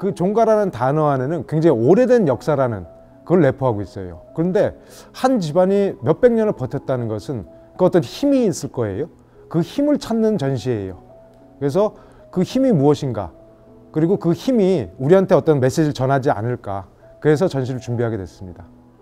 그 종가라는 단어 안에는 굉장히 오래된 역사라는 그걸 내포하고 있어요. 그런데 한 집안이 몇백 년을 버텼다는 것은 그 어떤 힘이 있을 거예요. 그 힘을 찾는 전시예요. 그래서 그 힘이 무엇인가, 그리고 그 힘이 우리한테 어떤 메시지를 전하지 않을까, 그래서 전시를 준비하게 됐습니다.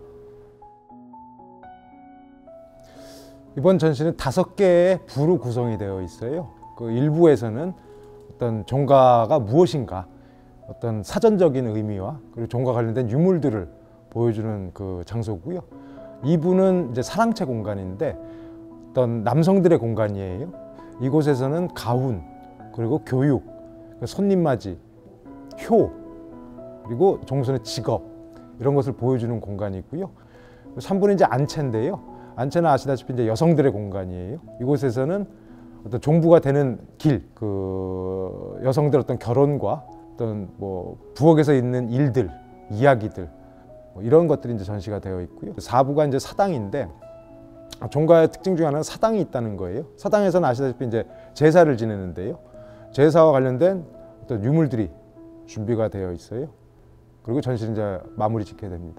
이번 전시는 5개의 부로 구성이 되어 있어요. 그 일부에서는 어떤 종가가 무엇인가, 어떤 사전적인 의미와 그리고 종과 관련된 유물들을 보여주는 그 장소고요. 2부는 이제 사랑채 공간인데 어떤 남성들의 공간이에요. 이곳에서는 가훈, 그리고 교육, 손님맞이, 효, 그리고 종손의 직업, 이런 것을 보여주는 공간이고요. 3부는 이제 안채인데요. 안채는 아시다시피 이제 여성들의 공간이에요. 이곳에서는 어떤 종부가 되는 길, 그 여성들 어떤 결혼과 어떤 뭐 부엌에서 있는 일들, 이야기들, 뭐 이런 것들이 이제 전시가 되어 있고요. 4부가 이제 사당인데 종가의 특징 중에 하나는 사당이 있다는 거예요. 사당에서는 아시다시피 이제 제사를 지내는데요. 제사와 관련된 어떤 유물들이 준비가 되어 있어요. 그리고 전시는 이제 마무리 짓게 됩니다.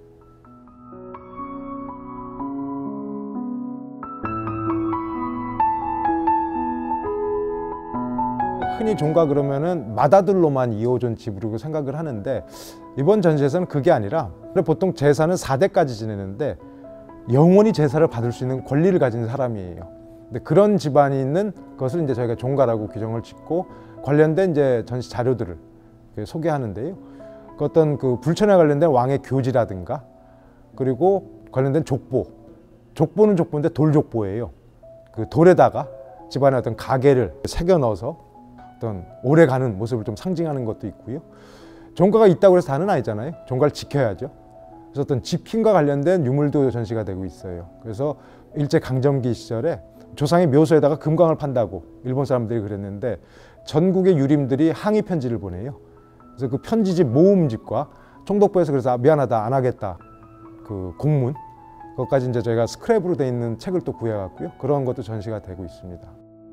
흔히 종가 그러면은 맏아들로만 이어온 집으로 생각을 하는데 이번 전시에서는 그게 아니라 보통 제사는 4대까지 지내는데 영원히 제사를 받을 수 있는 권리를 가진 사람이에요. 근데 그런 집안이 있는 것을 이제 저희가 종가라고 규정을 짓고 관련된 이제 전시 자료들을 소개하는데요. 그 어떤 그 불천에 관련된 왕의 교지라든가 그리고 관련된 족보. 족보는 족보인데 돌족보예요. 그 돌에다가 집안의 어떤 가계를 새겨 넣어서 어떤 오래가는 모습을 좀 상징하는 것도 있고요. 종가가 있다고 해서 다는 아니잖아요. 종가를 지켜야죠. 그래서 어떤 지킴과 관련된 유물도 전시가 되고 있어요. 그래서 일제 강점기 시절에 조상의 묘소에다가 금광을 판다고 일본 사람들이 그랬는데 전국의 유림들이 항의 편지를 보내요. 그래서 그 편지집 모음집과 총독부에서 그래서 미안하다 안 하겠다 그 공문, 그것까지 이제 저희가 스크랩으로 돼 있는 책을 또 구해왔고요. 그런 것도 전시가 되고 있습니다.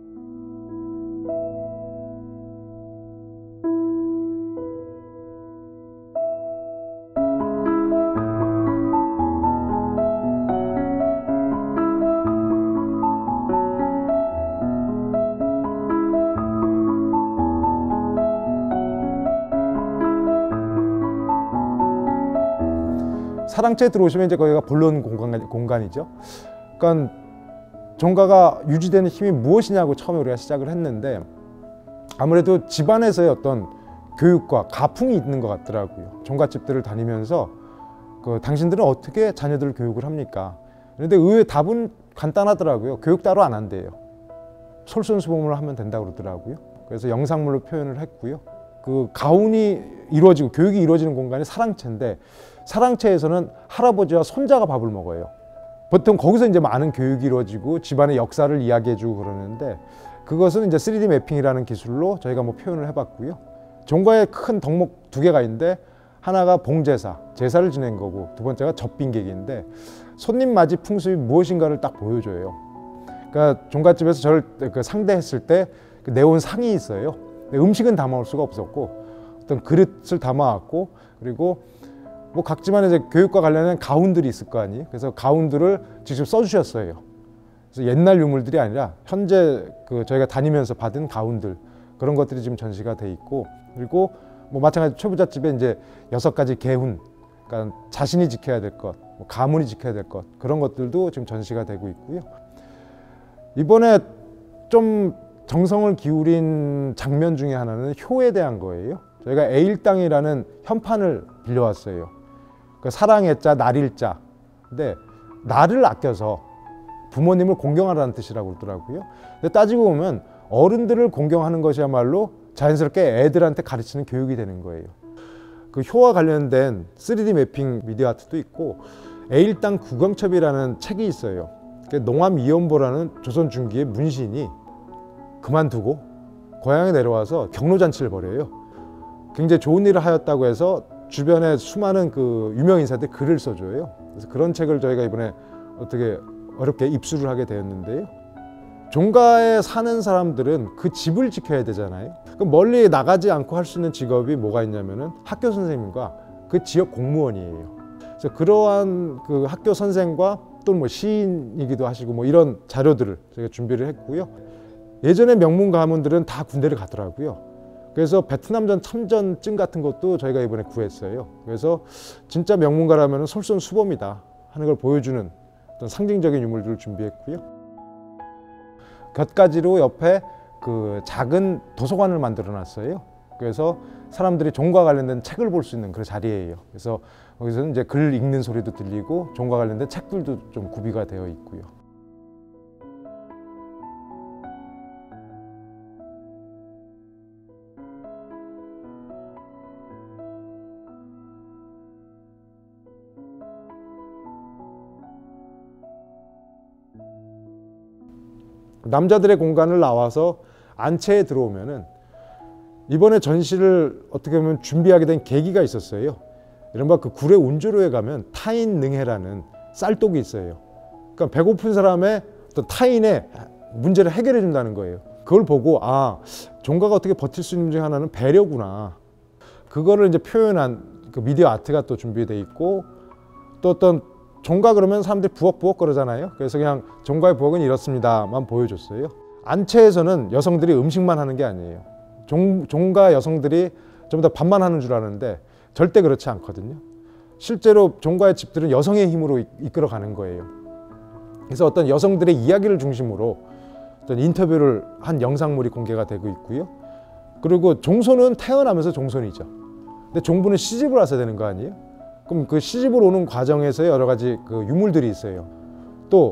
사랑채에 들어오시면 이제 거기가 본론 공간이죠. 그러니까 종가가 유지되는 힘이 무엇이냐고 처음에 우리가 시작을 했는데 아무래도 집안에서의 어떤 교육과 가풍이 있는 것 같더라고요. 종갓집들을 다니면서 당신들은 어떻게 자녀들을 교육을 합니까? 그런데 의외의 답은 간단하더라고요. 교육 따로 안 한대요. 솔선수범을 하면 된다고 그러더라고요. 그래서 영상물로 표현을 했고요. 그 가훈이 이루어지고 교육이 이루어지는 공간이 사랑채인데 사랑채에서는 할아버지와 손자가 밥을 먹어요. 보통 거기서 이제 많은 교육이 이루어지고 집안의 역사를 이야기해주고 그러는데 그것은 이제 3D 매핑이라는 기술로 저희가 뭐 표현을 해봤고요. 종가에 큰 덕목 2개가 있는데 하나가 봉제사, 제사를 지낸 거고 두 번째가 접빈객인데 손님 맞이 풍습이 무엇인가를 딱 보여줘요. 그러니까 종갓집에서 저를 상대했을 때 내온 상이 있어요. 음식은 담아올 수가 없었고 어떤 그릇을 담아왔고 그리고 뭐 각 집안에 이제 교육과 관련된 가훈들이 있을 거 아니에요. 그래서 가훈들을 직접 써주셨어요. 그래서 옛날 유물들이 아니라 현재 저희가 다니면서 받은 가훈들 그런 것들이 지금 전시가 돼 있고 그리고 뭐 마찬가지 최부잣집에 이제 6가지 계훈, 그러니까 자신이 지켜야 될 것, 뭐 가문이 지켜야 될 것 그런 것들도 지금 전시가 되고 있고요. 이번에 좀 정성을 기울인 장면 중에 하나는 효에 대한 거예요. 저희가 애일당이라는 현판을 빌려왔어요. 그 사랑의 자, 날일 자. 근데 나를 아껴서 부모님을 공경하라는 뜻이라고 그러더라고요. 근데 따지고 보면 어른들을 공경하는 것이야말로 자연스럽게 애들한테 가르치는 교육이 되는 거예요. 그 효와 관련된 3D 매핑 미디어 아트도 있고 애일당 구경첩이라는 책이 있어요. 농암 이연보라는 조선 중기의 문신이 그만두고 고향에 내려와서 경로잔치를 벌여요. 굉장히 좋은 일을 하였다고 해서 주변에 수많은 그 유명 인사들이 글을 써줘요. 그래서 그런 책을 저희가 이번에 어떻게 어렵게 입수를 하게 되었는데요. 종가에 사는 사람들은 그 집을 지켜야 되잖아요. 그럼 멀리 나가지 않고 할 수 있는 직업이 뭐가 있냐면은 학교 선생님과 그 지역 공무원이에요. 그래서 그러한 그 학교 선생과 또는 뭐 시인이기도 하시고 뭐 이런 자료들을 저희가 준비를 했고요. 예전에 명문 가문들은 다 군대를 가더라고요. 그래서 베트남전 참전증 같은 것도 저희가 이번에 구했어요. 그래서 진짜 명문가라면 솔선수범이다 하는 걸 보여주는 어떤 상징적인 유물들을 준비했고요. 곁가지로 옆에 그 작은 도서관을 만들어 놨어요. 그래서 사람들이 종과 관련된 책을 볼 수 있는 그런 자리예요. 그래서 거기서는 이제 글 읽는 소리도 들리고 종과 관련된 책들도 좀 구비가 되어 있고요. 남자들의 공간을 나와서 안채에 들어오면은 이번에 전시를 어떻게 보면 준비하게 된 계기가 있었어요. 이른바 그 구례 운주로에 가면 타인능해라는 쌀독이 있어요. 그러니까 배고픈 사람의 어떤 타인의 문제를 해결해 준다는 거예요. 그걸 보고 아, 종가가 어떻게 버틸 수 있는 중 하나는 배려구나. 그거를 이제 표현한 그 미디어 아트가 또 준비되어 있고, 또 어떤 종가 그러면 사람들이 부엌부엌 그러잖아요. 그래서 그냥 종가의 부엌은 이렇습니다만 보여줬어요. 안채에서는 여성들이 음식만 하는 게 아니에요. 종가 여성들이 전부 다 밥만 하는 줄 아는데 절대 그렇지 않거든요. 실제로 종가의 집들은 여성의 힘으로 이끌어가는 거예요. 그래서 어떤 여성들의 이야기를 중심으로 어떤 인터뷰를 한 영상물이 공개가 되고 있고요. 그리고 종소는 태어나면서 종손이죠. 근데 종부는 시집을 와서 되는 거 아니에요? 그럼 그 시집을 오는 과정에서 여러 가지 그 유물들이 있어요. 또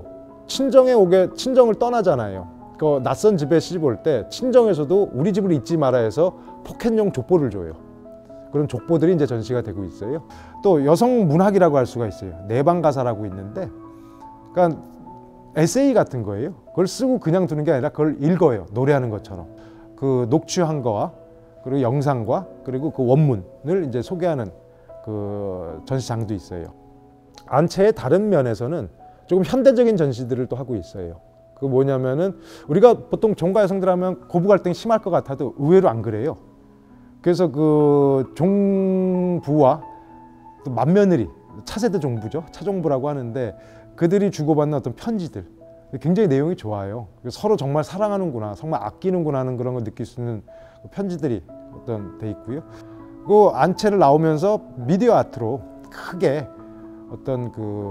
친정을 떠나잖아요. 그 낯선 집에 시집 올 때 친정에서도 우리 집을 잊지 마라 해서 포켓용 족보를 줘요. 그런 족보들이 이제 전시가 되고 있어요. 또 여성 문학이라고 할 수가 있어요. 내방가사라고 있는데, 그러니까 에세이 같은 거예요. 그걸 쓰고 그냥 두는 게 아니라 그걸 읽어요. 노래하는 것처럼. 그 녹취한 거와 그리고 영상과 그리고 그 원문을 이제 소개하는 그 전시장도 있어요. 안채의 다른 면에서는 조금 현대적인 전시들을 또 하고 있어요. 그 뭐냐면은 우리가 보통 종가 여성들 하면 고부 갈등이 심할 것 같아도 의외로 안 그래요. 그래서 그 종부와 또 맏며느리, 차세대 종부죠. 차종부라고 하는데 그들이 주고받는 어떤 편지들 굉장히 내용이 좋아요. 서로 정말 사랑하는구나, 정말 아끼는구나 하는 그런 걸 느낄 수 있는 편지들이 어떤 돼 있고요. 그 안채를 나오면서 미디어 아트로 크게 어떤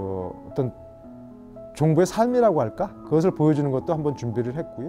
종부의 삶이라고 할까? 그것을 보여주는 것도 한번 준비를 했고요.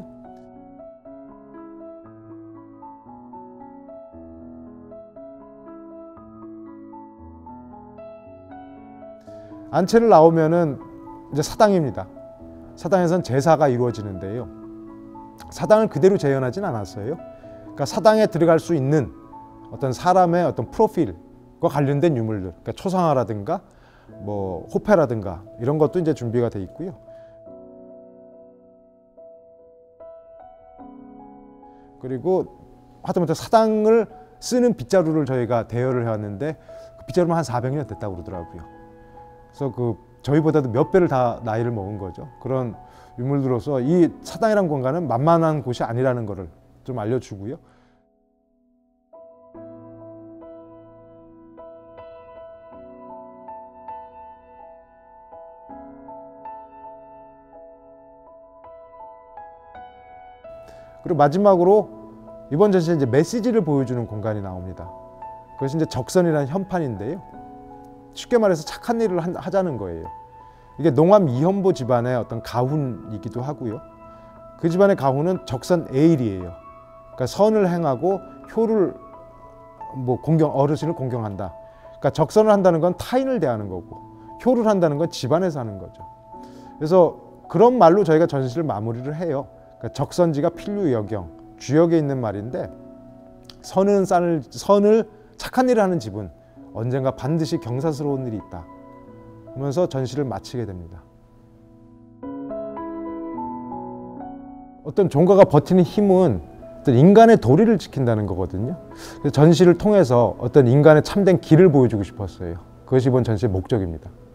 안채를 나오면은 이제 사당입니다. 사당에서는 제사가 이루어지는데요. 사당을 그대로 재현하진 않았어요. 그러니까 사당에 들어갈 수 있는 어떤 사람의 어떤 프로필과 관련된 유물들, 그러니까 초상화라든가 뭐 호패라든가 이런 것도 이제 준비가 돼 있고요. 그리고 하다못해 사당을 쓰는 빗자루를 저희가 대여를 해왔는데 그 빗자루만 한 400년 됐다고 그러더라고요. 그래서 그 저희보다도 몇 배를 다 나이를 먹은 거죠. 그런 유물들로서 이 사당이라는 공간은 만만한 곳이 아니라는 것을 좀 알려주고요. 그리고 마지막으로 이번 전시에 이제 메시지를 보여주는 공간이 나옵니다. 그것이 이제 적선이라는 현판인데요. 쉽게 말해서 착한 일을 하자는 거예요. 이게 농암 이현보 집안의 어떤 가훈이기도 하고요. 그 집안의 가훈은 적선 에일이에요. 그러니까 선을 행하고 효를 어르신을 공경한다. 그러니까 적선을 한다는 건 타인을 대하는 거고 효를 한다는 건 집안에서 하는 거죠. 그래서 그런 말로 저희가 전시를 마무리를 해요. 그러니까 적선지가 필류여경, 주역에 있는 말인데 선을 착한 일을 하는 집은 언젠가 반드시 경사스러운 일이 있다 하면서 전시를 마치게 됩니다. 어떤 종가가 버티는 힘은 어떤 인간의 도리를 지킨다는 거거든요. 그래서 전시를 통해서 어떤 인간의 참된 길을 보여주고 싶었어요. 그것이 이번 전시의 목적입니다.